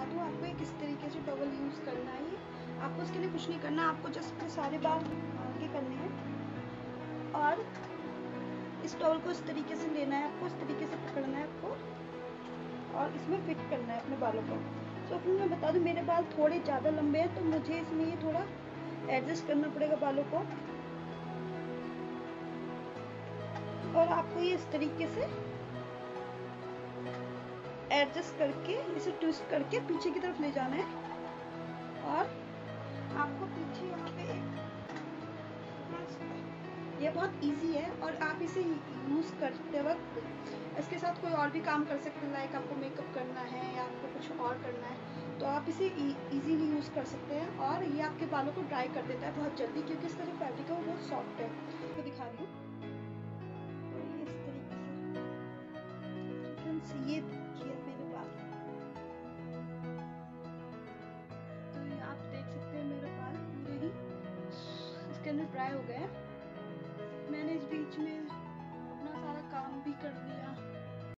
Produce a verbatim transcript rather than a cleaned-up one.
बता दूँ आपको ये किस तरीके से टॉवल यूज़ करना है। आपको इसके लिए कुछ नहीं करना, आपको जस्ट सारे बाल आगे करने हैं और इस टॉवल को इस तरीके से लेना है, आपको इस तरीके से पकड़ना है आपको और इसमें फिट करना है अपने बालों को। तो फिर मैं बता दूं मेरे बाल थोड़े ज़्यादा लंबे हैं तो मुझे इसमें ये थोड़ा एडजस्ट करना पड़ेगा बालों को, और आपको ये इस तरीके से एडजस्ट करके इसे ट्विस्ट करके पीछे की तरफ ले जाना है और आपको पीछे यहाँ पे एक, ये बहुत इजी है और आप इसे यूज़ करते वक्त इसके साथ कोई और भी काम कर सकते हैं, लाइक आपको मेकअप करना है या आपको कुछ और करना है तो आप इसे इजीली यूज़ कर सकते हैं। और ये आपके बालों को ड्राई कर देता है बहुत जल्दी, क्योंकि इसका जो फैब्रिक है वो बहुत सॉफ्ट है। तो दिखा रही हूँ, तो ये इस तरीके से फ्रेंड्स, ये देखिए मेरे बाल, तो ये आप देख सकते हैं मेरे बाल पूरे ही इसके अंदर ड्राई हो गए हैं। मैंने इस बीच में